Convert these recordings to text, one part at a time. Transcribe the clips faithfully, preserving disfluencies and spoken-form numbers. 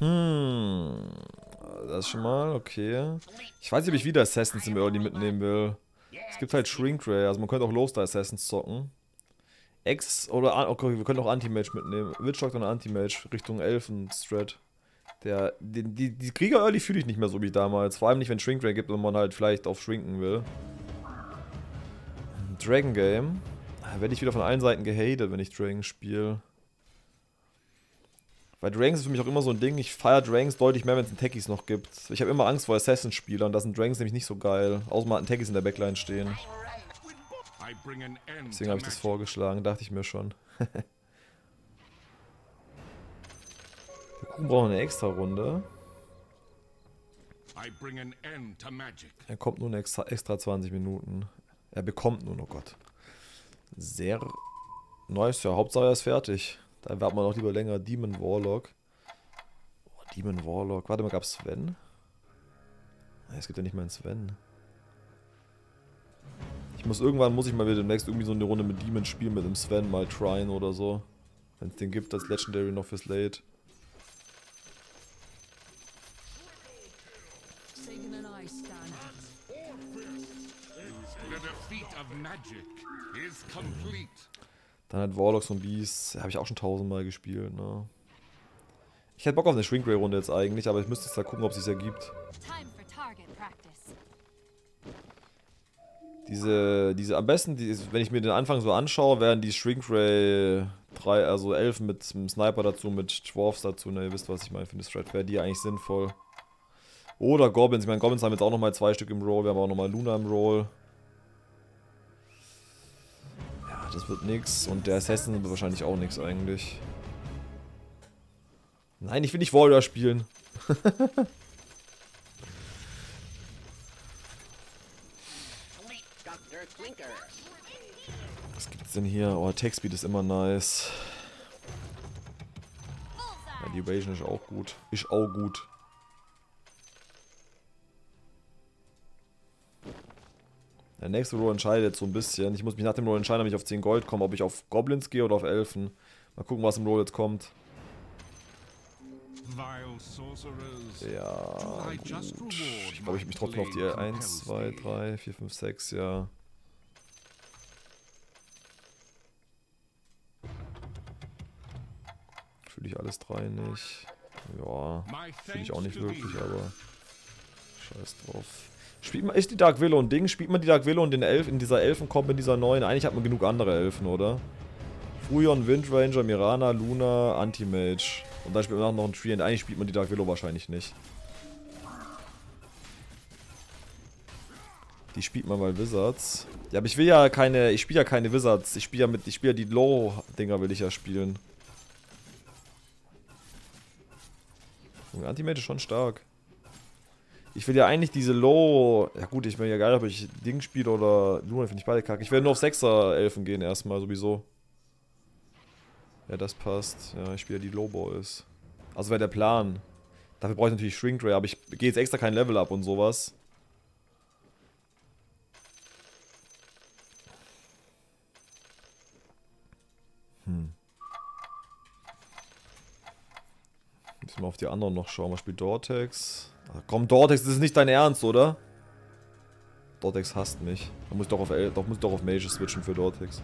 Hm. Das schon mal, okay. Ich weiß nicht, ob ich wieder Assassins im Early mitnehmen will. Es gibt halt Shrink Ray, also man könnte auch Loster Assassins zocken. Ex oder okay, wir können auch Anti-Mage mitnehmen. Witch Doctor und Anti-Mage Richtung Elfen-Strat. Der, die, die, die Krieger Early fühle ich nicht mehr so wie damals. Vor allem nicht, wenn Shrink Ray gibt und man halt vielleicht auf Shrinken will. Dragon Game. Da werde ich wieder von allen Seiten gehatet, wenn ich Dragon spiele. Weil Dragons ist für mich auch immer so ein Ding. Ich feiere Dragons deutlich mehr, wenn es einen Techies noch gibt. Ich habe immer Angst vor Assassin-Spielern. Da sind Dragons nämlich nicht so geil. Außer man hat einen Techies in der Backline stehen. Deswegen habe ich das vorgeschlagen, dachte ich mir schon. Der Kuchen braucht eine extra Runde. Er kommt nur extra, extra zwanzig Minuten. Er bekommt nur, oh Gott. Sehr nice, ja. Hauptsache er ist fertig. Da warten wir noch lieber länger. Demon Warlock. Oh, Demon Warlock. Warte mal, gab's Sven? Es gibt ja nicht mal einen Sven. Ich muss irgendwann, muss ich mal wieder demnächst irgendwie so eine Runde mit Demon spielen, mit dem Sven mal tryen oder so. Wenn es den gibt, als Legendary noch fürs Late. Dann hat Warlocks und Beasts, habe ich auch schon tausendmal gespielt, ne? Ich hätte Bock auf eine Shrink Ray Runde jetzt eigentlich, aber ich müsste jetzt da gucken, ob es sich ergibt. Diese, diese, am besten, die, wenn ich mir den Anfang so anschaue, wären die Shrink Ray drei, also Elfen mit einem Sniper dazu, mit Dwarfs dazu, ne, ihr wisst, was ich meine, für eine Strat wäre die eigentlich sinnvoll. Oder Goblins, ich meine, Goblins haben jetzt auch nochmal zwei Stück im Roll, wir haben auch nochmal Luna im Roll. Ja, das wird nix und der Assassin wird wahrscheinlich auch nix eigentlich. Nein, ich will nicht Warrior spielen. Was gibt's denn hier? Oh, Attack Speed ist immer nice. Ja, die Evasion ist auch gut. Ist auch gut. Der nächste Roll entscheidet jetzt so ein bisschen. Ich muss mich nach dem Roll entscheiden, ob ich auf zehn Gold komme, ob ich auf Goblins gehe oder auf Elfen. Mal gucken, was im Roll jetzt kommt. Ja, gut. Ich glaube, ich mich trotzdem auf die eins, zwei, drei, vier, fünf, sechs, ja. Fühle ich alles drei nicht. Ja, fühle ich auch nicht wirklich, aber scheiß drauf. Spielt man, ist die Dark Willow ein Ding? Spielt man die Dark Willow und den Elf in dieser Elfen-Comp in dieser neuen? Eigentlich hat man genug andere Elfen, oder? Fuyon, Windranger, Mirana, Luna, Anti-Mage. Und dann spielt man noch einen Tree und eigentlich spielt man die Dark Willow wahrscheinlich nicht. Die spielt man bei Wizards. Ja, aber ich will ja keine, ich spiele ja keine Wizards. Ich spiele ja mit, ich spiele ja die Low-Dinger will ich ja spielen. Anti-Mage ist schon stark. Ich will ja eigentlich diese Low... Ja gut, ich bin ja geil, ob ich Ding spiele oder Luna, finde ich beide kacke. Ich will nur auf sechser Elfen gehen erstmal, sowieso. Ja, das passt. Ja, ich spiele ja die Low Balls. Also wäre der Plan. Dafür brauche ich natürlich Shrink Ray, aber ich gehe jetzt extra kein Level up und sowas. Hm. Müssen wir auf die anderen noch schauen. Was spielt Dortex? Ach, komm, Dortex, das ist nicht dein Ernst, oder? Dortex hasst mich. Da muss ich doch auf, El doch, muss ich doch auf Mage switchen für Dortex.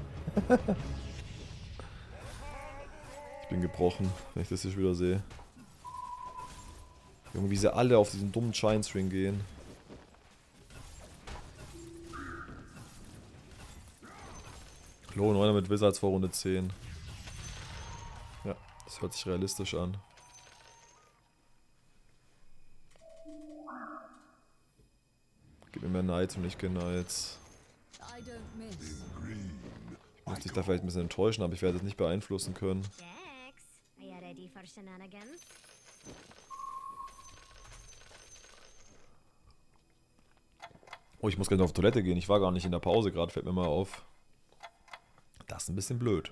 Ich bin gebrochen, wenn ich das hier wieder sehe. Junge, wie sie alle auf diesen dummen Giant String gehen. Low neuner mit Wizards vor Runde zehn. Ja, das hört sich realistisch an. Gib mir mehr Knights und nicht Knights. Ich muss dich da vielleicht ein bisschen enttäuschen, aber ich werde es nicht beeinflussen können. Oh, ich muss gleich noch auf Toilette gehen. Ich war gar nicht in der Pause gerade, fällt mir mal auf. Das ist ein bisschen blöd.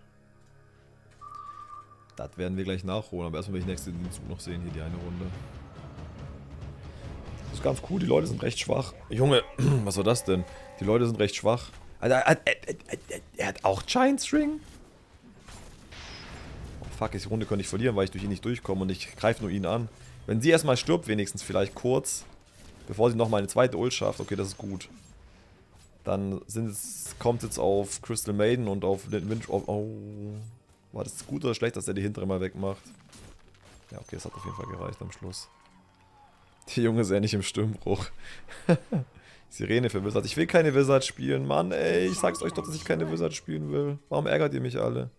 Das werden wir gleich nachholen, aber erstmal will ich nächste den Zug noch sehen, hier die eine Runde. Das ist ganz cool, die Leute sind recht schwach. Junge, was war das denn? Die Leute sind recht schwach. Alter, er, er, er, er hat auch Giant String? Oh fuck, die Runde könnte ich verlieren, weil ich durch ihn nicht durchkomme und ich greife nur ihn an. Wenn sie erstmal stirbt, wenigstens vielleicht kurz, bevor sie nochmal eine zweite Ult schafft, okay, das ist gut. Dann sind es, kommt es jetzt auf Crystal Maiden und auf den Wind. Oh, oh. War das gut oder schlecht, dass er die hintere mal wegmacht? Ja, okay, das hat auf jeden Fall gereicht am Schluss. Die Junge ist ja nicht im Stimmbruch. Sirene für Wizard. Ich will keine Wizard spielen, Mann, ey. Ich sag's euch doch, dass ich keine Wizard spielen will. Warum ärgert ihr mich alle?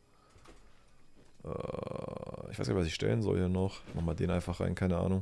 Äh, ich weiß gar nicht, was ich stellen soll hier noch. Mach mal den einfach rein, keine Ahnung.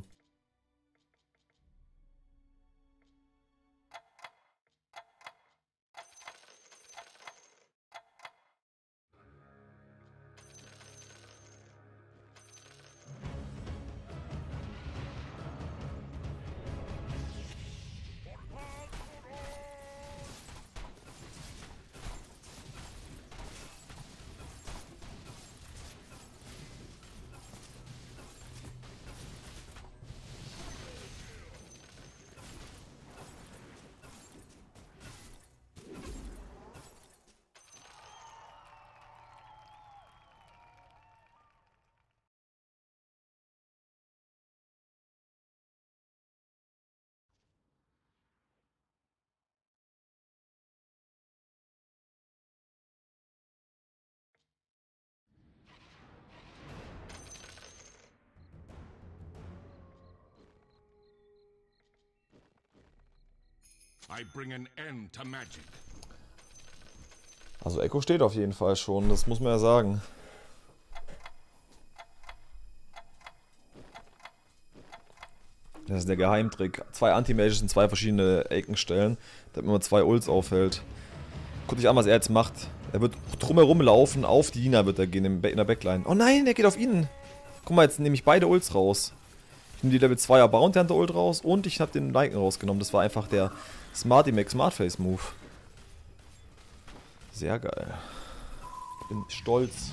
I bring an end to magic. Also Echo steht auf jeden Fall schon, das muss man ja sagen. Das ist der Geheimtrick. Zwei Anti-Mages in zwei verschiedene Ecken stellen, damit man zwei Ults aufhält. Guck dich an, was er jetzt macht. Er wird drumherum laufen, auf die Lina wird er gehen in der Backline. Oh nein, er geht auf ihn. Guck mal, jetzt nehme ich beide Ults raus. Ich nehme die Level zweier Bounty Hunter Ult raus und ich habe den Lycan rausgenommen. Das war einfach der Smarty Mac Smartface Move. Sehr geil. Ich bin stolz.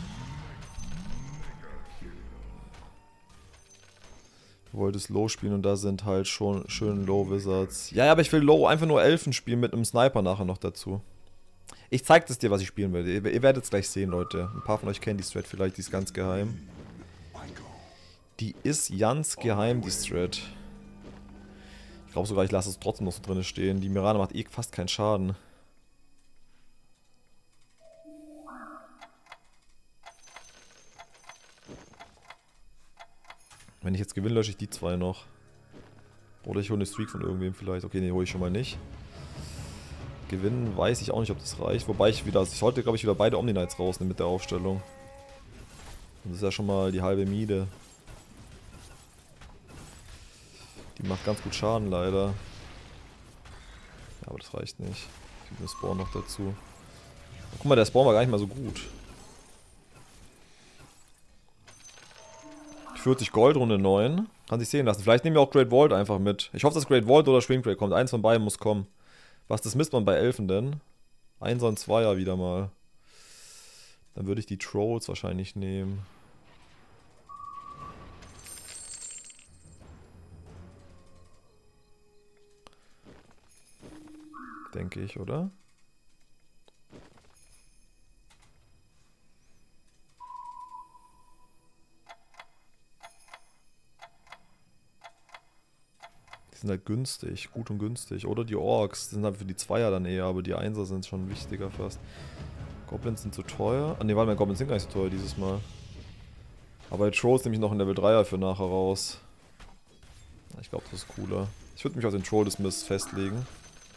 Du wolltest Low spielen und da sind halt schon schön Low Wizards. Ja, aber ich will Low einfach nur Elfen spielen mit einem Sniper nachher noch dazu. Ich zeig das dir, was ich spielen will. Ihr, ihr werdet es gleich sehen, Leute. Ein paar von euch kennen die Strat vielleicht, die ist ganz geheim. Die ist ganz geheim, die Strat. Ich glaube sogar, ich lasse es trotzdem noch so drin stehen. Die Mirana macht eh fast keinen Schaden. Wenn ich jetzt gewinne, lösche ich die zwei noch. Oder ich hole eine Streak von irgendwem vielleicht. Okay, nee, hole ich schon mal nicht. Gewinnen weiß ich auch nicht, ob das reicht. Wobei ich wieder, also ich sollte glaube ich wieder beide Omni-Knights rausnehmen mit der Aufstellung. Und das ist ja schon mal die halbe Miete. Die macht ganz gut Schaden leider. Ja, aber das reicht nicht. Ich gebe den Spawn noch dazu. Oh, guck mal, der Spawn war gar nicht mal so gut. vierzig Gold, Runde neun. Kann sich sehen lassen. Vielleicht nehmen wir auch Great Vault einfach mit. Ich hoffe, dass Great Vault oder Shrink Ray kommt. Eins von beiden muss kommen. Was, das misst man bei Elfen denn? Einser und Zweier wieder mal. Dann würde ich die Trolls wahrscheinlich nehmen. Denke ich, oder? Die sind halt günstig, gut und günstig. Oder die Orks, die sind halt für die Zweier dann eher, aber die Einser sind schon wichtiger fast. Goblins sind zu teuer. Ah ne, warte mal, Goblins sind gar nicht so teuer dieses Mal. Aber die Trolls nehme ich noch in Level dreier für nachher raus. Ich glaube, das ist cooler. Ich würde mich auf den Troll Dismiss festlegen.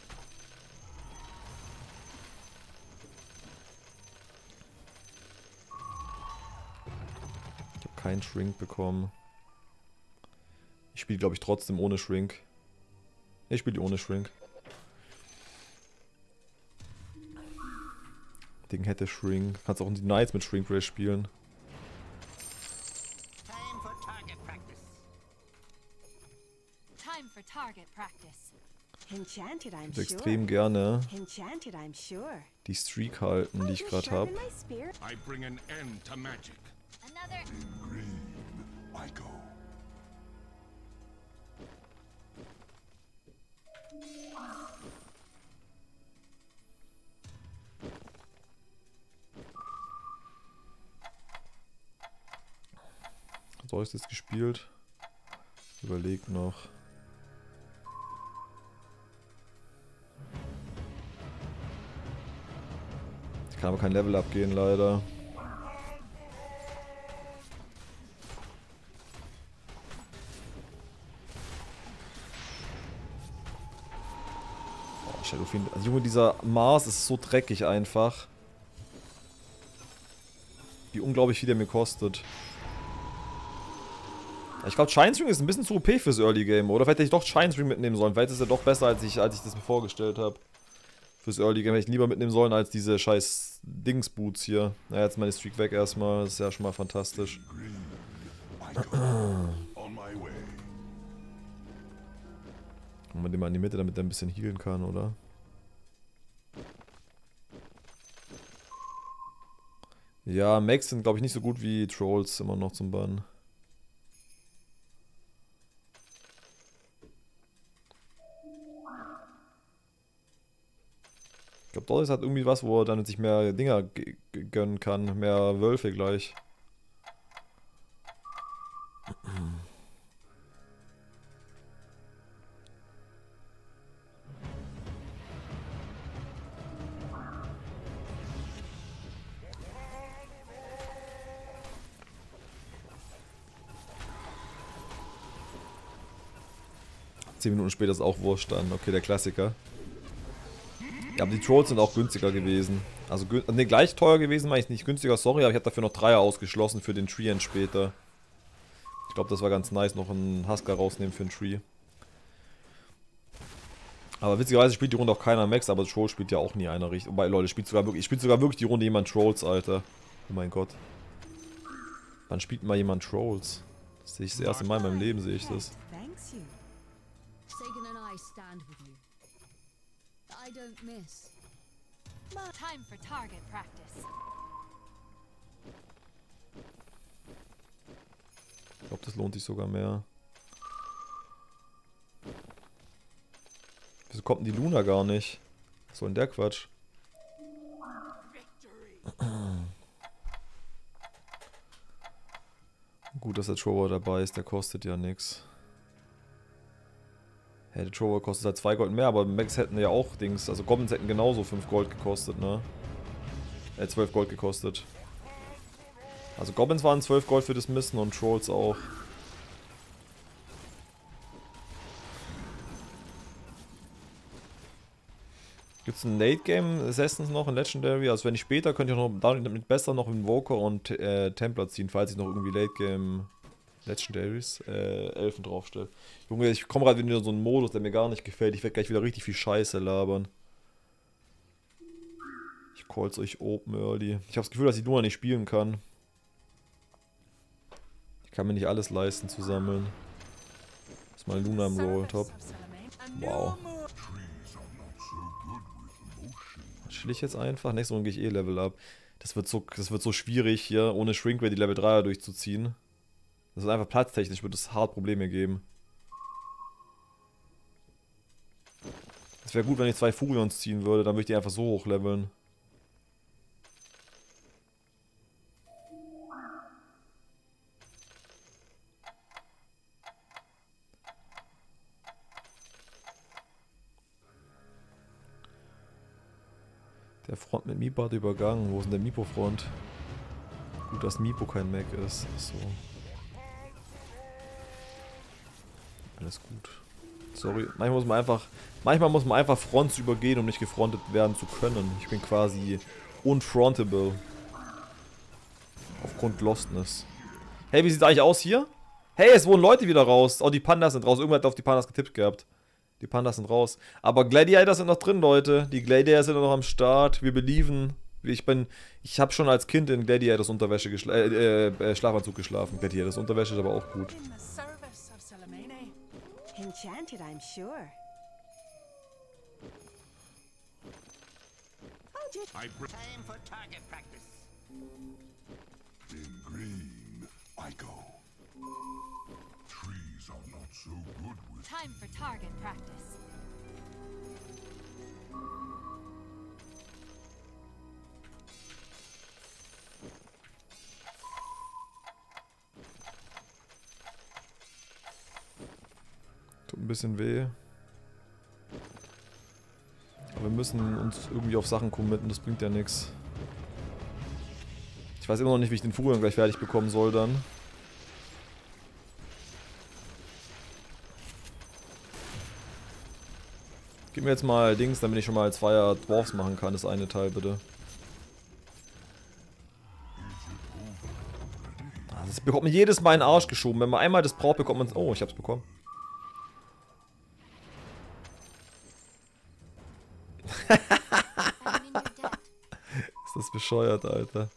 Ich habe keinen Shrink bekommen. Ich spiele, glaube ich, trotzdem ohne Shrink. Ich spiele ohne Shrink. Ding hätte Shrink. Kannst auch die Knights mit Shrink Ray spielen. Time for target practice. Time for target practice. Enchanted, I'm Ich würde sure. extrem gerne Enchanted, I'm sure. die Streak halten, die ich gerade habe. Sharpen my spear. I bring an end to magic. Another. I go. So ist es gespielt. überlege noch. Ich kann aber kein Level abgehen, leider. Oh, Shadowfiend. Also, Junge, dieser Mars ist so dreckig einfach. Wie unglaublich viel der mir kostet. Ich glaube, Shinestring ist ein bisschen zu O P fürs Early Game, oder? Vielleicht hätte ich doch Shinestring mitnehmen sollen. Vielleicht ist er doch besser, als ich, als ich das mir vorgestellt habe. Fürs Early Game hätte ich lieber mitnehmen sollen, als diese scheiß Dingsboots hier. Naja, jetzt meine Streak weg erstmal. Das ist ja schon mal fantastisch. Und man den mal in die Mitte, damit er ein bisschen healen kann, oder? Ja, Max sind, glaube ich, nicht so gut wie Trolls immer noch zum Bannen. Ich glaube, Doris hat irgendwie was, wo er dann sich mehr Dinger gönnen kann. Mehr Wölfe gleich. Zehn Minuten später ist auch Wurscht dann. Okay, der Klassiker. Ja, aber die Trolls sind auch günstiger gewesen. Also, ne, gleich teuer gewesen, meine ich nicht günstiger, sorry, aber ich habe dafür noch Dreier ausgeschlossen für den Tree-End später. Ich glaube, das war ganz nice, noch einen Husker rausnehmen für den Tree. Aber witzigerweise spielt die Runde auch keiner Max, aber Troll spielt ja auch nie einer richtig. Wobei, Leute, spielt sogar wirklich, spielt sogar wirklich die Runde jemand Trolls, Alter. Oh mein Gott. Wann spielt mal jemand Trolls? Das sehe ich das erste Mal in meinem Leben, sehe ich das. Thanks you. Sagan and I stand with you. I don't miss. Time for target practice. Ich glaube, das lohnt sich sogar mehr. Wieso kommt denn die Luna gar nicht? Was soll denn der Quatsch? Gut, dass der Trover dabei ist, der kostet ja nichts. Hey, der Trover kostet halt zwei Gold mehr, aber Max hätten ja auch Dings. Also Goblins hätten genauso fünf Gold gekostet, ne? Äh, zwölf Gold gekostet. Also Goblins waren zwölf Gold für das Missen und Trolls auch. Gibt es ein Late Game Assassins noch in Legendary? Also wenn ich später, könnte ich auch noch damit besser noch Invoker und äh, Templar ziehen, falls ich noch irgendwie Late Game Legendaries äh, Elfen draufstelle. Junge, ich komme gerade wieder in so einen Modus, der mir gar nicht gefällt. Ich werde gleich wieder richtig viel Scheiße labern. Ich call's euch Open Early. Ich habe das Gefühl, dass ich Luna nicht spielen kann. Ich kann mir nicht alles leisten zu sammeln. Das ist mal Luna im Roll Top. Wow. Chill ich jetzt einfach. Nächste Runde gehe ich eh Level up. Das wird so, das wird so schwierig hier, ohne Shrinkway die Level dreier durchzuziehen. Das ist einfach platztechnisch, wird es hart Probleme geben. Es wäre gut, wenn ich zwei Furions ziehen würde, dann würde ich die einfach so hochleveln. Der Front mit Mipo hat übergangen. Wo ist denn der Mipo-Front? Gut, dass Mipo kein Mac ist. So. Alles gut. Sorry. Manchmal muss man einfach. Manchmal muss man einfach Fronts übergehen, um nicht gefrontet werden zu können. Ich bin quasi unfrontable. Aufgrund Lostness. Hey, wie sieht's eigentlich aus hier? Hey, es wurden Leute wieder raus. Oh, die Pandas sind raus. Irgendwer hat auf die Pandas getippt gehabt. Die Pandas sind raus. Aber Gladiators sind noch drin, Leute. Die Gladiators sind noch am Start. Wir believen. Ich bin. Ich habe schon als Kind in Gladiators Unterwäsche geschla äh, äh, Schlafanzug geschlafen. Gladiators Unterwäsche ist aber auch gut. In the service of Salamene. Enchanted, I'm sure. Oh, just I bring time for target practice. in green. I go. Trees are not so good with Time for target practice. ein bisschen weh. Aber wir müssen uns irgendwie auf Sachen committen, das bringt ja nichts. Ich weiß immer noch nicht, wie ich den Furion gleich fertig bekommen soll dann. Gib mir jetzt mal Dings, damit ich schon mal als Fire Dwarfs machen kann, das eine Teil bitte. Das bekommt man jedes Mal in den Arsch geschoben. Wenn man einmal das braucht, bekommt man es. Oh, ich hab's bekommen. Ist das bescheuert, Alter.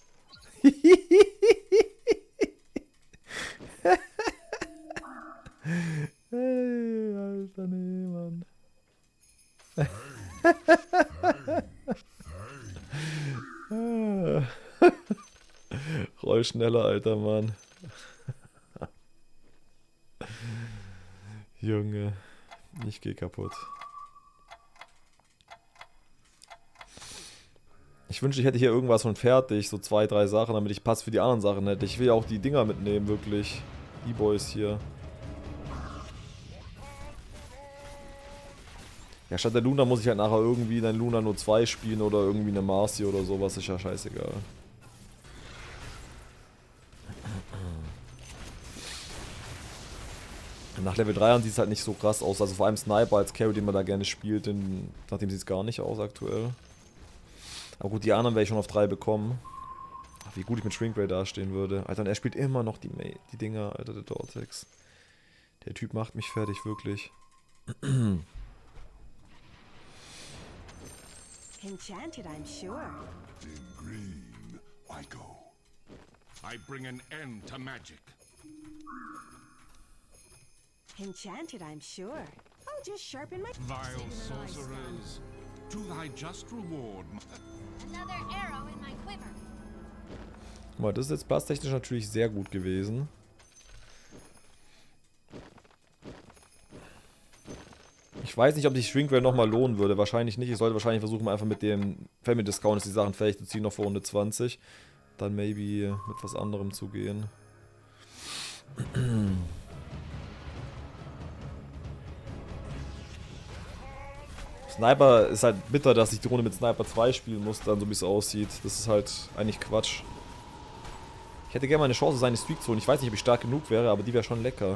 Hey, Alter, nee, Mann. Roll schneller, alter Mann. Junge, ich geh kaputt. Ich wünschte, ich hätte hier irgendwas von fertig, so zwei, drei Sachen, damit ich Pass für die anderen Sachen hätte. Ich will ja auch die Dinger mitnehmen, wirklich. Die Boys hier. Ja, statt der Luna muss ich halt nachher irgendwie eine Luna nur zwei spielen oder irgendwie eine Marcy oder sowas, ist ja scheißegal. Nach Level drei sieht es halt nicht so krass aus, also vor allem Sniper als Carry, den man da gerne spielt, denn nachdem sieht es gar nicht aus aktuell. Aber gut, die anderen werde ich schon auf drei bekommen. Ach, wie gut ich mit Shrinkray dastehen würde. Alter, und er spielt immer noch die, May die Dinger, Alter, der Dortex. Der Typ macht mich fertig, wirklich. Enchanted, I'm sure. In green, I go. I bring an end to magic. Enchanted, I'm sure. I'll just sharpen my... Vile sorcerers, to thy just reward. Another arrow in my quiver. Guck mal, das ist jetzt passtechnisch natürlich sehr gut gewesen. Ich weiß nicht, ob sich Shrinkray nochmal lohnen würde. Wahrscheinlich nicht. Ich sollte wahrscheinlich versuchen, einfach mit dem Family Discount die Sachen fertig zu ziehen, noch vor Runde zwanzig. Dann maybe mit was anderem zu gehen. Sniper ist halt bitter, dass ich die Runde mit Sniper zwei spielen muss, dann so wie es aussieht. Das ist halt eigentlich Quatsch. Ich hätte gerne mal eine Chance, seine Streak zu holen. Ich weiß nicht, ob ich stark genug wäre, aber die wäre schon lecker.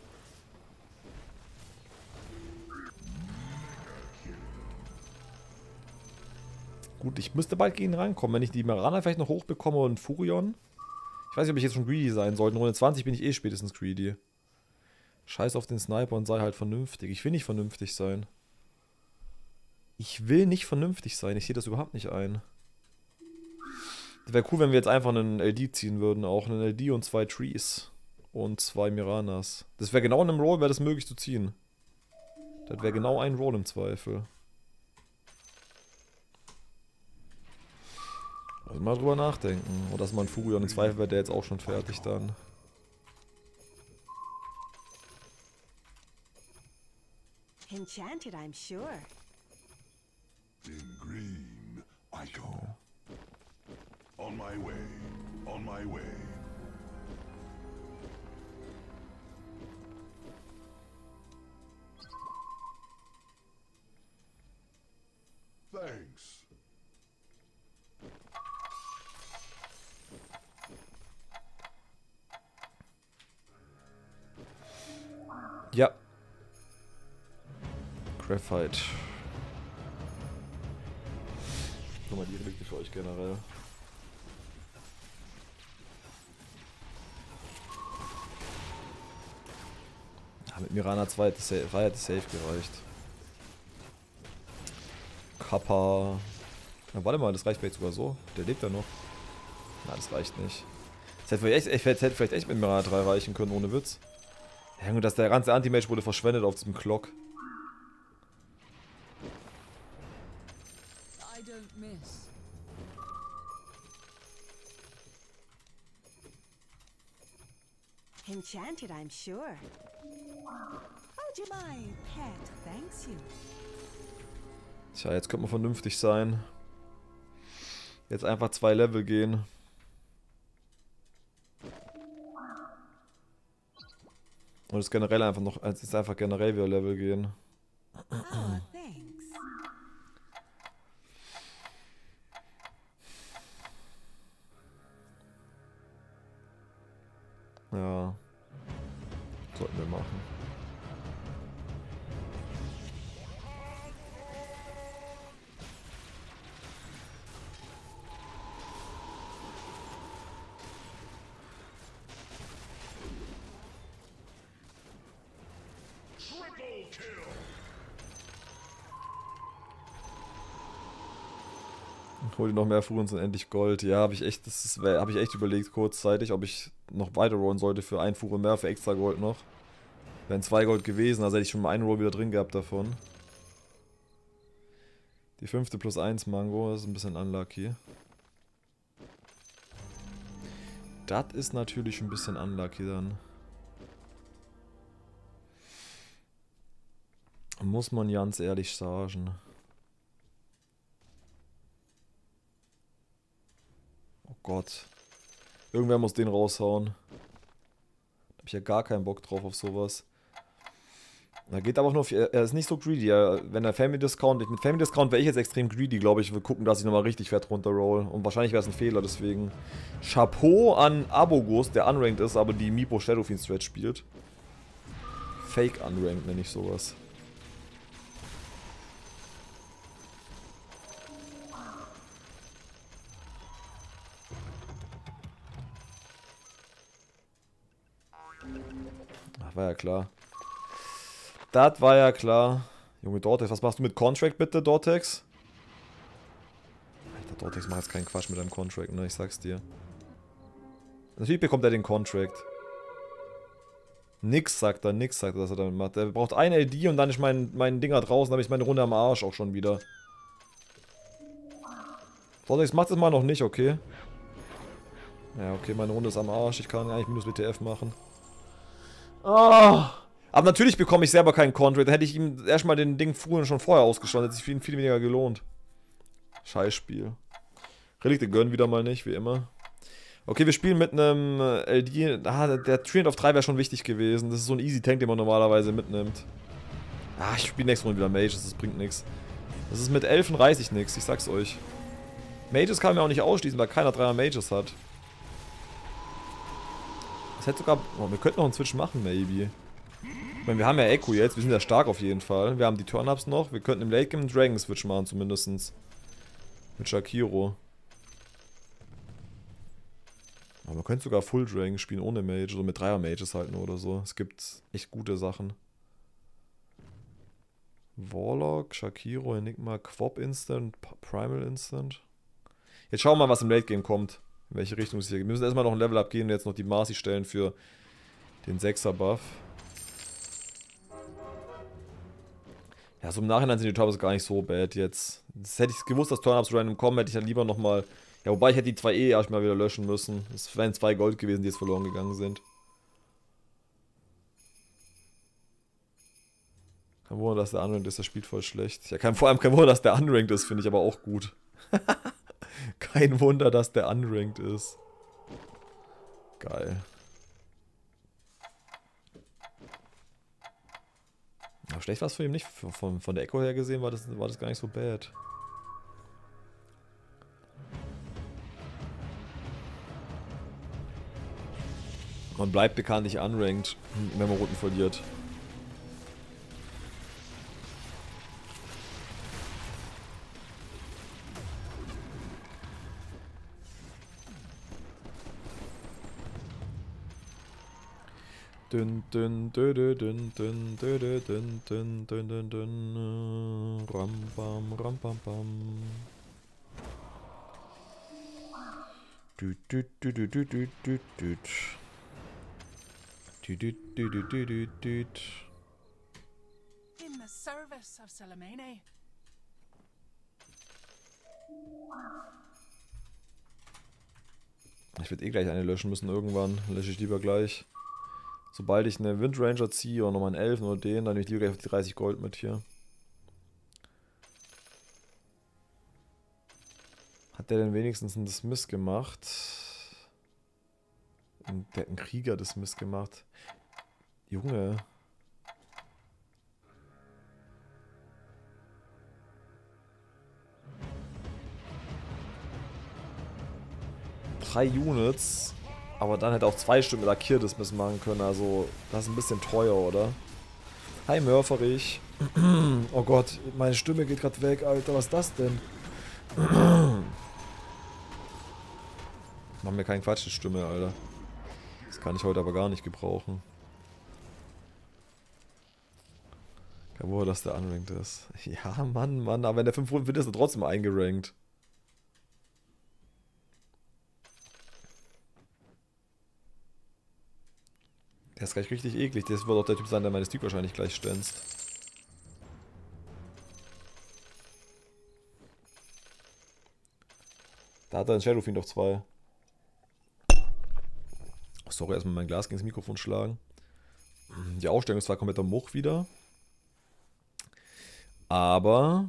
Gut, ich müsste bald gegen rankommen, wenn ich die Mirana vielleicht noch hochbekomme und Furion. Ich weiß nicht, ob ich jetzt schon greedy sein sollte. In Runde zwanzig bin ich eh spätestens greedy. Scheiß auf den Sniper und sei halt vernünftig. Ich will nicht vernünftig sein. Ich will nicht vernünftig sein. Ich sehe das überhaupt nicht ein. Wäre cool, wenn wir jetzt einfach einen L D ziehen würden. Auch einen L D und zwei Trees. Und zwei Miranas. Das wäre genau in einem Roll, wäre das möglich zu ziehen. Das wäre genau ein Roll im Zweifel. Also mal drüber nachdenken. Oder dass man Furion im Zweifel wäre der jetzt auch schon fertig dann. Enchanted, I'm sure. In green, I go. On my way, on my way. Thanks. Ja. Graphite. Guck mal, die Relikte für euch generell. Ja, mit Mirana zwei hätte es safe gereicht. Kappa. Na, warte mal, das reicht vielleicht sogar so. Der lebt ja noch. Na, das reicht nicht. Das hätte vielleicht echt, hätte vielleicht echt mit Mirana drei reichen können, ohne Witz. Ja, nur dass der ganze Anti-Mage wurde verschwendet auf diesem Clock. I don't miss. Enchanted, I'm sure. Oh, do my pet thanks you. Tja, jetzt könnte man vernünftig sein. Jetzt einfach zwei Level gehen. Und es ist generell einfach noch, es ist einfach generell wieder Level gehen. Oh, thanks. Ja. Sollten wir machen. Hol dir noch mehr Fuhren und endlich Gold. Ja, habe ich echt, das ist, habe ich echt überlegt kurzzeitig, ob ich noch weiter rollen sollte für ein Fuhre mehr, für extra Gold noch. Wären zwei Gold gewesen, also hätte ich schon mal einen Roll wieder drin gehabt davon. Die fünfte plus eins Mango, das ist ein bisschen unlucky. Das ist natürlich ein bisschen unlucky dann. Muss man ganz ehrlich sagen. Oh Gott. Irgendwer muss den raushauen. Da hab ich ja gar keinen Bock drauf auf sowas. Da geht aber auch nur auf, er ist nicht so greedy. Er, wenn er Family Discount, mit Family Discount wäre ich jetzt extrem greedy, glaube ich. Ich will gucken, dass ich nochmal richtig fett runterroll. Und wahrscheinlich wäre es ein Fehler, deswegen. Chapeau an Abogus, der unranked ist, aber die Meepo Shadowfiend Stretch spielt. Fake unranked nenne ich sowas. Ach, war ja klar. Das war ja klar. Junge Dortex, was machst du mit Contract bitte, Dortex? Alter, Dortex, mach jetzt keinen Quatsch mit deinem Contract, ne? Ich sag's dir. Natürlich bekommt er den Contract. Nix sagt er, nix sagt er, dass er damit macht. Er braucht ein L D und dann ist mein, mein Dinger draußen, dann habe ich meine Runde am Arsch auch schon wieder. Dortex, macht das mal noch nicht, okay? Ja, okay, meine Runde ist am Arsch. Ich kann eigentlich minus W T F machen. Ah! Aber natürlich bekomme ich selber keinen Contract. Da hätte ich ihm erstmal den Ding Fuhren schon vorher ausgeschlossen. Hätte sich für ihn viel weniger gelohnt. Scheißspiel. Relikte gönnen wieder mal nicht, wie immer. Okay, wir spielen mit einem L D. Ah, der Trend auf drei wäre schon wichtig gewesen. Das ist so ein easy Tank, den man normalerweise mitnimmt. Ah, ich spiele nächste Runde wieder Mages. Das bringt nichts. Das ist mit Elfen reiß ich nichts. Ich sag's euch. Mages kann man auch nicht ausschließen, weil keiner Dreier Mages hat. Das hätte sogar... Oh, wir könnten noch einen Switch machen, maybe. Ich meine, wir haben ja Echo jetzt, wir sind ja stark auf jeden Fall. Wir haben die Turn-Ups noch, wir könnten im Late Game einen Dragon-Switch machen zumindest. Mit Shakiro. Aber man könnte sogar Full Dragon spielen ohne Mage, oder mit Dreier Mages halt nur oder so. Es gibt echt gute Sachen. Warlock, Shakiro, Enigma, Quop Instant, Primal Instant. Jetzt schauen wir mal, was im Late Game kommt. In welche Richtung es hier geht. Wir müssen erstmal noch ein Level up gehen und jetzt noch die Marcy stellen für den sechser Buff. Ja, so im Nachhinein sind die Turnips gar nicht so bad jetzt. Das hätte ich gewusst, dass Turnips random kommen, hätte ich dann lieber nochmal... Ja, wobei ich hätte die zwei eh erstmal wieder löschen müssen. Es wären zwei Gold gewesen, die jetzt verloren gegangen sind. Kein Wunder, dass der Unranked ist, der spielt voll schlecht. Ja, kein, vor allem kein Wunder, dass der Unranked ist, finde ich aber auch gut. Kein Wunder, dass der Unranked ist. Geil. Aber schlecht war es von ihm nicht. Von, von der Echo her gesehen war das, war das gar nicht so bad. Man bleibt bekanntlich unranked, wenn man Runden verliert. Dün dün dün dün dün dün dün dün dün dün dün ram bam ram bam bam. Düt düt düt düt düt düt düt düt. Düt düt düt düt düt düt düt. In the service of Salamene. Ich werde eh gleich eine löschen müssen irgendwann. Lösche ich lieber gleich. Sobald ich eine Windranger ziehe oder nochmal einen Elfen oder den, dann nehme ich lieber gleich auf die dreißig Gold mit hier. Hat der denn wenigstens einen Dismiss gemacht? Der hat einen Krieger Dismiss gemacht. Junge. Drei Units. Aber dann hätte auch zwei Stück mit Akirtis machen können. Also, das ist ein bisschen teuer, oder? Hi, Mörferich. Oh Gott, meine Stimme geht gerade weg, Alter. Was ist das denn? Mach mir keinen Quatsch, die Stimme, Alter. Das kann ich heute aber gar nicht gebrauchen. Kein Wunder, dass der unranked ist. Ja, Mann, Mann. Aber wenn der fünf Runden wird, ist er trotzdem eingerankt. Der ist gleich richtig eklig. Das wird auch der Typ sein, der meine Stick wahrscheinlich gleich stänzt. Da hat er einen Shadowfiend auf zwei. Sorry, erstmal mein Glas gegen das Mikrofon schlagen. Die Ausstellung ist zwar kompletter Much wieder. Aber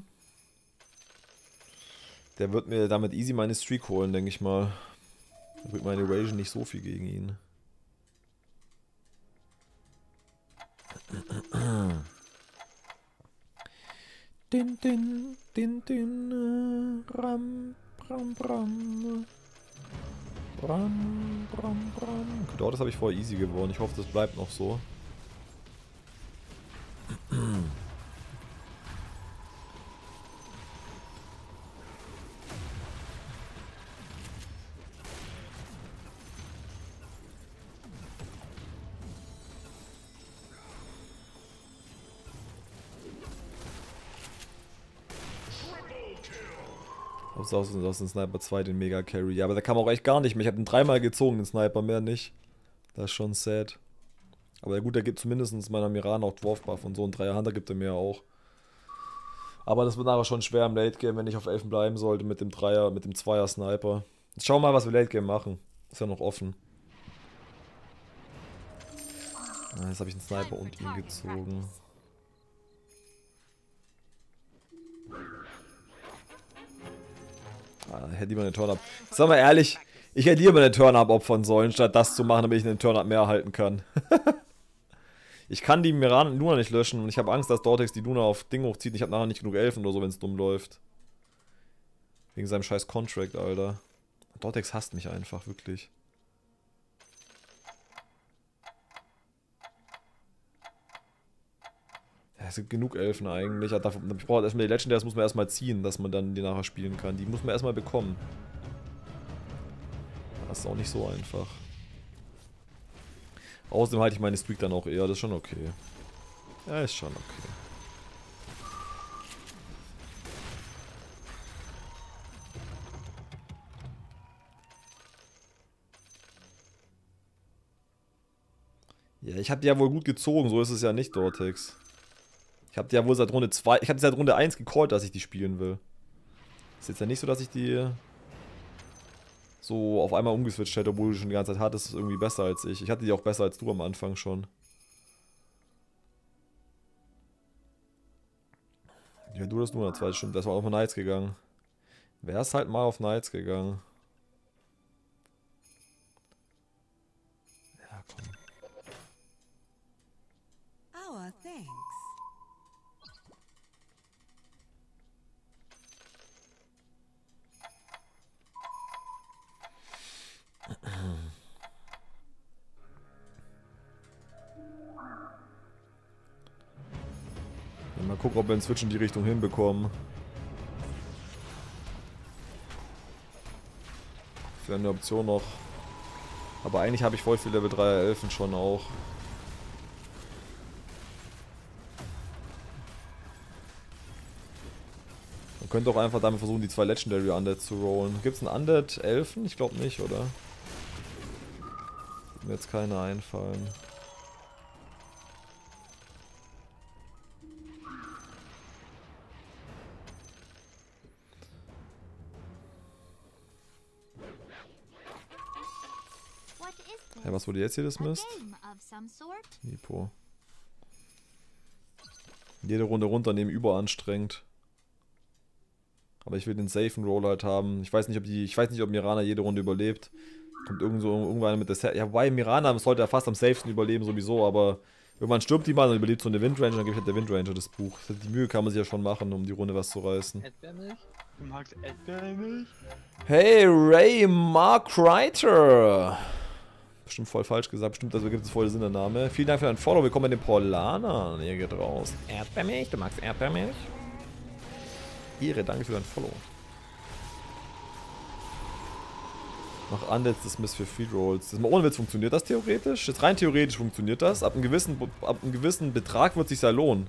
der wird mir damit easy meine Streak holen, denke ich mal. Da bringt meine Evasion nicht so viel gegen ihn. Din, din, din, din, ram, bram, bram. Bram, bram, bram. Dort, das habe ich vorher easy gewonnen. Ich hoffe, das bleibt noch so. Aus dem Sniper zwei den Mega Carry. Ja, aber der kam auch echt gar nicht mehr. Ich habe ihn dreimal gezogen, den Sniper, mehr nicht. Das ist schon sad. Aber gut, der gibt zumindest meiner Mirana auch Dwarf Buff und so. Ein Dreier Hunter gibt er mir auch. Aber das wird nachher schon schwer im Late Game, wenn ich auf Elfen bleiben sollte mit dem Dreier, mit dem Zweier Sniper. Jetzt schauen wir mal, was wir Late Game machen. Ist ja noch offen. Ah, jetzt habe ich den Sniper und ihn gezogen. Ah, ich hätte lieber eine Turn-Up. Sag mal ehrlich, ich hätte lieber eine Turn-Up opfern sollen, statt das zu machen, damit ich einen Turn-Up mehr halten kann. Ich kann die Mirana Luna nicht löschen und ich habe Angst, dass Dortex die Luna auf Ding hochzieht und ich habe nachher nicht genug Elfen oder so, wenn es dumm läuft. Wegen seinem scheiß Contract, Alter. Dortex hasst mich einfach, wirklich. Ja, es gibt genug Elfen eigentlich. Ich brauche erstmal die Legendaries, muss man erstmal ziehen, dass man dann die nachher spielen kann. Die muss man erstmal bekommen. Das ist auch nicht so einfach. Außerdem halte ich meine Streak dann auch eher, das ist schon okay. Ja, ist schon okay. Ja, ich habe die ja wohl gut gezogen, so ist es ja nicht, Dortex. Ich habe die ja wohl seit Runde zwei, ich habe seit Runde eins gecallt, dass ich die spielen will. Ist jetzt ja nicht so, dass ich die so auf einmal umgeswitcht hätte, obwohl du schon die ganze Zeit hattest, ist irgendwie besser als ich. Ich hatte die auch besser als du am Anfang schon. Ja, du hast nur eine zweite, stimmt, das war auf Knights gegangen. Wär's halt mal auf Knights gegangen. Ja, komm. Our thanks. Ja, mal gucken, ob wir den Switch in die Richtung hinbekommen. Das wäre eine Option noch. Aber eigentlich habe ich voll viel Level dreier Elfen schon auch. Man könnte auch einfach damit versuchen, die zwei Legendary Undead zu rollen. Gibt es einen Undead Elfen? Ich glaube nicht, oder? Wird mir jetzt keine einfallen. Ja, was wurde jetzt hier dismissed? Nipo. Jede Runde runternehmen, überanstrengend. Aber ich will den safen Roll halt haben. Ich weiß nicht, ob die. Ich weiß nicht, ob Mirana jede Runde überlebt. Kommt irgend so irgendwann mit der Set. Ja, wobei Mirana sollte ja fast am safesten überleben sowieso, aber Irgendwann stirbt die mal und überlebt so eine Windranger, dann gebe ich halt der Windranger das Buch. Die Mühe kann man sich ja schon machen, um die Runde was zu reißen. Erdbeermilch? Du magst Erdbeermilch? Hey, Ray Mark Reiter! Bestimmt voll falsch gesagt, bestimmt, also gibt es voll Sinn der Name. Vielen Dank für deinen Follow, willkommen bei den Paulanern. Hier geht raus. Erdbeermilch, du magst Erdbeermilch? Ehre, danke für deinen Follow. Mach anletztes Miss für Free Rolls. Das mal ohne Witz, funktioniert das theoretisch? Jetzt rein theoretisch funktioniert das. Ab einem gewissen, ab einem gewissen Betrag wird es sich ja lohnen.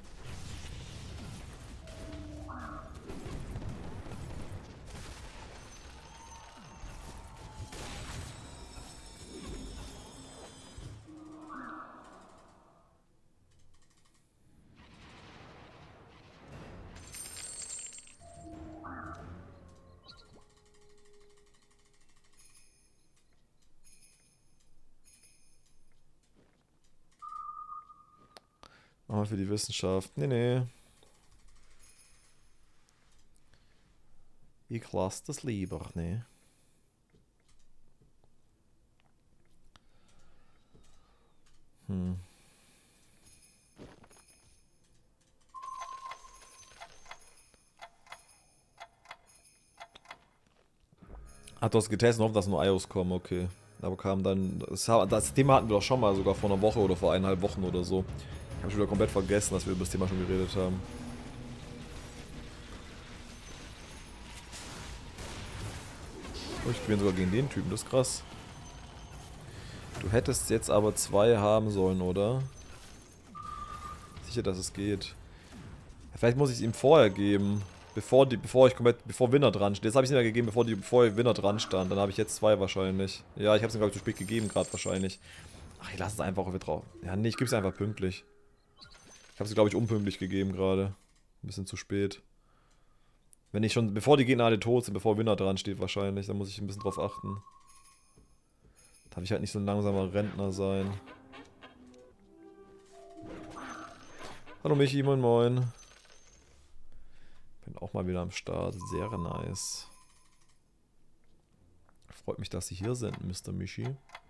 Aber für die Wissenschaft. Nee, nee. Ich lasse das lieber, nee. Hm. Hat das getestet, ob dass nur I O S kommen, okay. Aber kam dann. Das, das Thema hatten wir doch schon mal, sogar vor einer Woche oder vor eineinhalb Wochen oder so. Ich habe schon wieder komplett vergessen, dass wir über das Thema schon geredet haben. Oh, ich gewinne sogar gegen den Typen, das ist krass. Du hättest jetzt aber zwei haben sollen, oder? Sicher, dass es geht. Vielleicht muss ich es ihm vorher geben. Bevor die, bevor ich komplett, bevor Winner dran steht. Jetzt habe ich es ihm ja gegeben, bevor die, bevor Winner dran stand. Dann habe ich jetzt zwei wahrscheinlich. Ja, ich habe es ihm glaube ich zu spät gegeben, gerade wahrscheinlich. Ach, ich lasse es einfach wieder drauf. Ja, nee, ich gebe es einfach pünktlich. Ich habe sie, glaube ich, unpünktlich gegeben gerade. Ein bisschen zu spät. Wenn ich schon, bevor die Gegner alle tot sind, bevor Winner dran steht wahrscheinlich, dann muss ich ein bisschen drauf achten. Darf ich halt nicht so ein langsamer Rentner sein. Hallo Michi, moin moin. Bin auch mal wieder am Start, sehr nice. Freut mich, dass Sie hier sind, Mister Michi.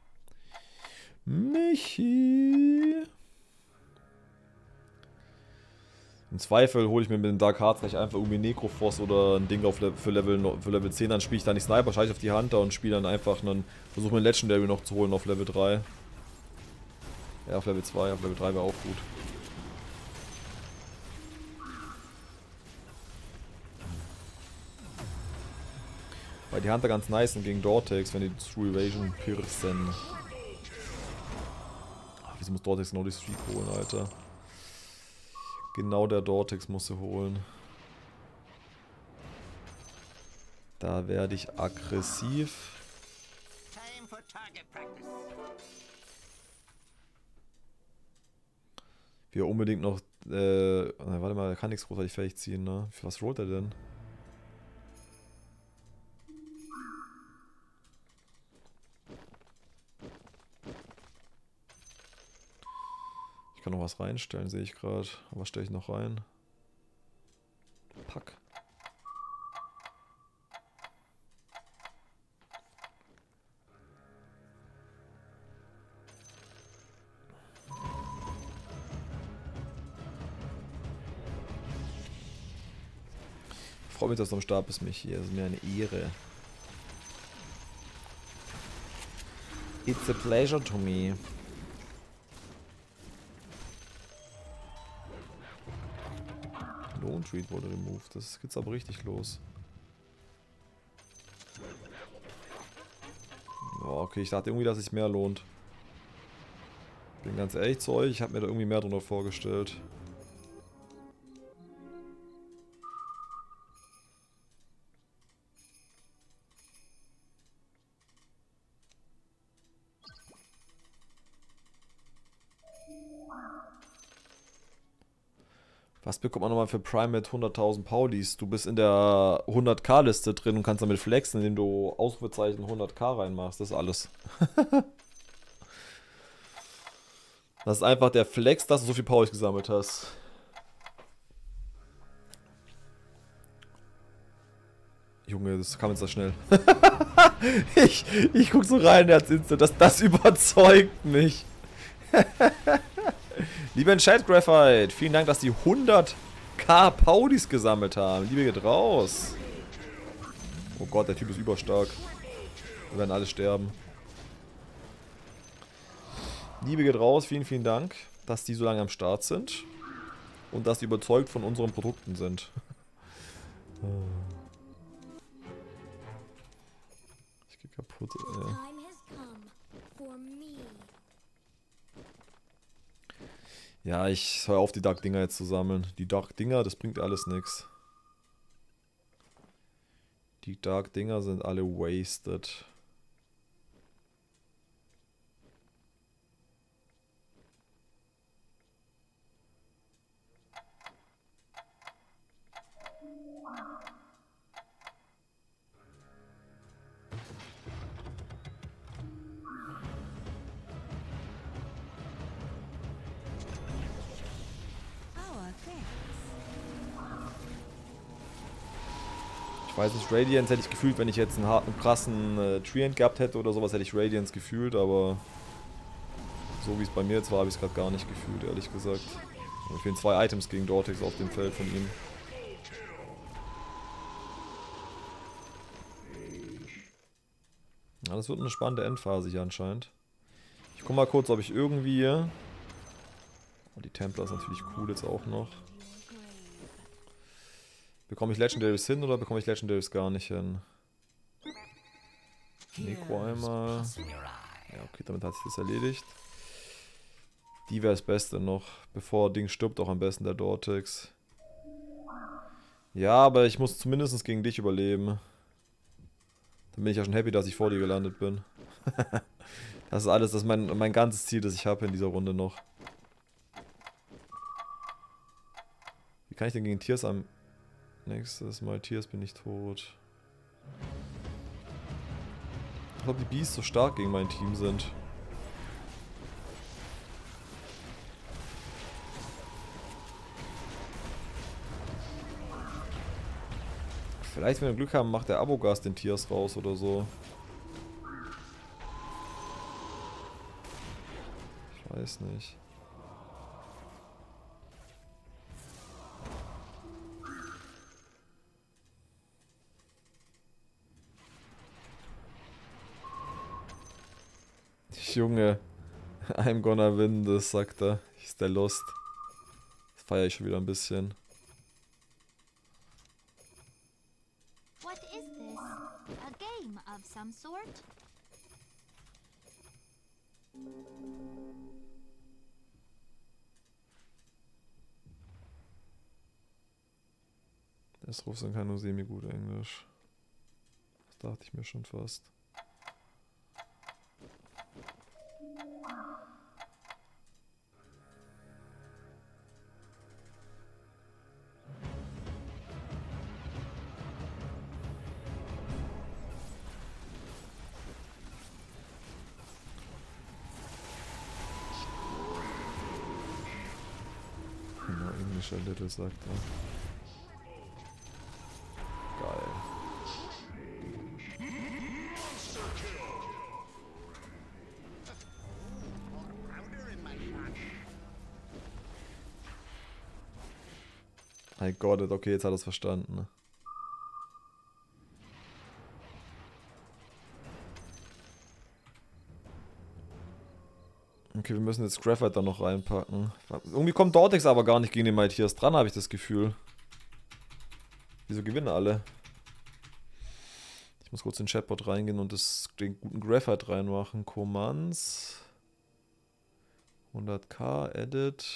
Michi! Im Zweifel hole ich mir mit dem Dark Hearts gleich einfach irgendwie Necrophos oder ein Ding auf Le für, Level, für Level zehn, dann spiele ich da nicht Sniper, scheiße auf die Hunter und spiele dann einfach einen, versuche mir ein Legendary noch zu holen auf Level drei. Ja, auf Level zwei, auf Level drei wäre auch gut. Weil die Hunter ganz nice sind gegen Dortex, wenn die True Evasion piercen. Ach, wieso muss Dortex genau die Streak holen, Alter? Genau der Dortex muss sie holen. Da werde ich aggressiv. Wir unbedingt noch. Äh, warte mal, er kann nichts großartig fertig ziehen, ne? Für was rollt er denn? Ich kann noch was reinstellen, sehe ich gerade. Aber was stelle ich noch rein? Pack. Ich freue mich, dass du am Start bist, mich hier. Das ist mir eine Ehre. It's a pleasure to me. Lone Treat wurde removed. Das geht's aber richtig los. Oh, okay, ich dachte irgendwie, dass es sich mehr lohnt. Bin ganz ehrlich zu euch, ich habe mir da irgendwie mehr drunter vorgestellt. Was bekommt man nochmal für Prime mit hunderttausend Paulis? Du bist in der hundert K-Liste drin und kannst damit flexen, indem du Ausrufezeichen hundert K reinmachst. Das ist alles. Das ist einfach der Flex, dass du so viel Paulis gesammelt hast. Junge, das kam jetzt so schnell. ich, ich guck so rein, der hat's instant. Das, das überzeugt mich. Lieber Chat Graphite, vielen Dank, dass die hundert K Paudis gesammelt haben. Liebe geht raus. Oh Gott, der Typ ist überstark. Wir werden alle sterben. Liebe geht raus, vielen, vielen Dank, dass die so lange am Start sind. Und dass die überzeugt von unseren Produkten sind. Ich geh kaputt, ey. Ja, ich höre auf, die Dark-Dinger jetzt zu sammeln. Die Dark-Dinger, das bringt alles nichts. Die Dark-Dinger sind alle wasted. Ich weiß nicht, Radiance hätte ich gefühlt, wenn ich jetzt einen harten, krassen äh, Treant gehabt hätte oder sowas, hätte ich Radiance gefühlt, aber so wie es bei mir jetzt war, habe ich es gerade gar nicht gefühlt, ehrlich gesagt. Mir fehlen zwei Items gegen Dortex auf dem Feld von ihm. Ja, das wird eine spannende Endphase hier anscheinend. Ich guck mal kurz, ob ich irgendwie... Oh, die Templar ist natürlich cool jetzt auch noch. Bekomme ich Legendaries hin oder bekomme ich Legendaries gar nicht hin? Neko einmal. Ja, okay, damit hat sich das erledigt. Die wäre das Beste noch. Bevor Ding stirbt, auch am besten der Dortex. Ja, aber ich muss zumindest gegen dich überleben. Dann bin ich ja schon happy, dass ich vor dir gelandet bin. Das ist alles, das ist mein, mein ganzes Ziel, das ich habe in dieser Runde noch. Wie kann ich denn gegen Tiers am... Nächstes Mal Tiers bin ich tot. Ich glaube, die Beasts so stark gegen mein Team sind. Vielleicht, wenn wir Glück haben, macht der Abogast den Tiers raus oder so. Ich weiß nicht. Junge, I'm gonna win this, sagt er. Ist der Lust. Das feiere ich schon wieder ein bisschen. What is this? A game of some sort? Das Russen kann nur semi-gut Englisch. Das dachte ich mir schon fast. Englischer Little, sagt er. Geil. I got it, okay, jetzt hat er es verstanden. Okay, wir müssen jetzt Graphite da noch reinpacken. Irgendwie kommt Dortex aber gar nicht gegen den Maltiers dran, habe ich das Gefühl. Wieso gewinnen alle? Ich muss kurz in den Chatbot reingehen und das, den guten Graphite reinmachen. Commands. hundert K, Edit.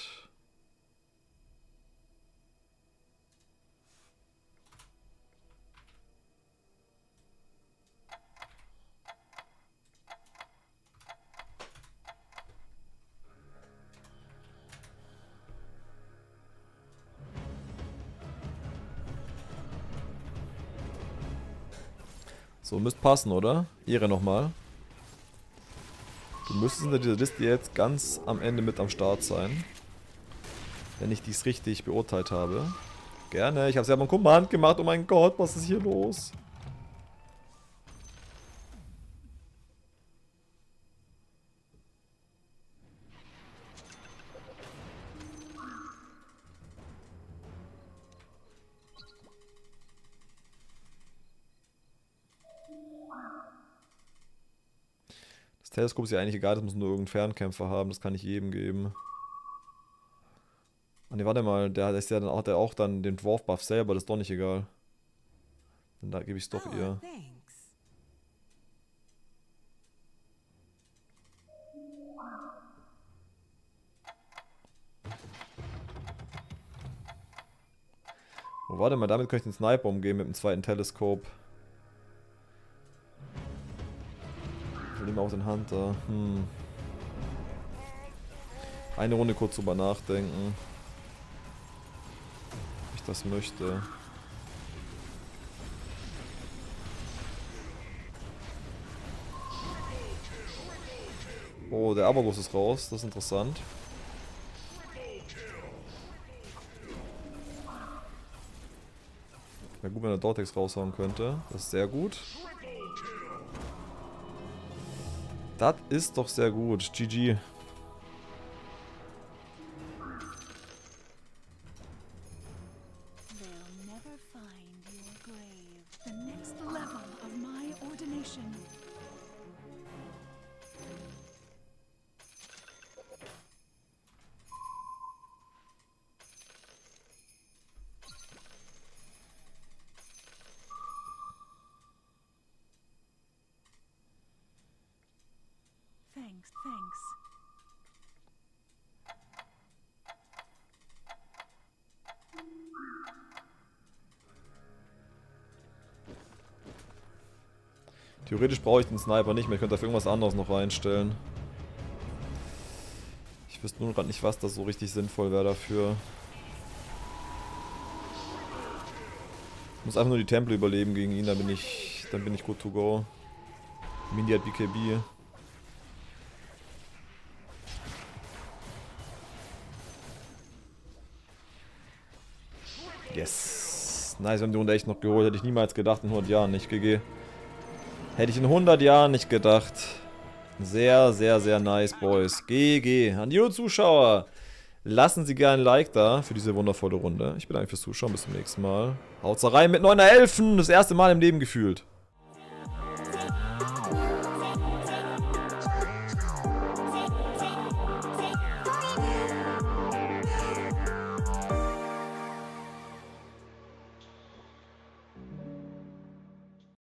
So, müsste passen, oder? Ehre nochmal. Du müsstest in dieser Liste jetzt ganz am Ende mit am Start sein. Wenn ich dies richtig beurteilt habe. Gerne, ich habe es ja mal Command gemacht. Oh mein Gott, was ist hier los? Das Teleskop ist ja eigentlich egal, das muss nur irgendeinen Fernkämpfer haben, das kann ich jedem geben. Ah ne, warte mal, der ist ja dann auch, der auch dann den Dwarf-Buff selber, das ist doch nicht egal. Dann da gebe ich es doch Oh, ihr. thanks. Oh, warte mal, damit kann ich den Sniper umgehen mit dem zweiten Teleskop. Ich nehme auch den Hunter. Hm. Eine Runde kurz drüber nachdenken. Ob ich das möchte. Oh, der Aberguss ist raus. Das ist interessant. Wäre gut, wenn er Dortex raushauen könnte. Das ist sehr gut. Das ist doch sehr gut. G G. They'll never find your grave. The next level of my ordination. Thanks, thanks. Theoretisch brauche ich den Sniper nicht mehr. Ich könnte dafür irgendwas anderes noch reinstellen. Ich wüsste nur gerade nicht, was das so richtig sinnvoll wäre dafür. Ich muss einfach nur die Tempel überleben gegen ihn, dann bin ich, dann bin ich good to go. Mindi hat B K B. Yes. Nice, wir haben die Runde echt noch geholt. Hätte ich niemals gedacht, in hundert Jahren nicht, G G. Hätte ich in hundert Jahren nicht gedacht. Sehr, sehr, sehr nice, Boys. G G. An die Zuschauer. Lassen Sie gerne ein Like da für diese wundervolle Runde. Ich bedanke mich fürs Zuschauen. Bis zum nächsten Mal. Haut's rein mit neuner Elfen. Das erste Mal im Leben gefühlt.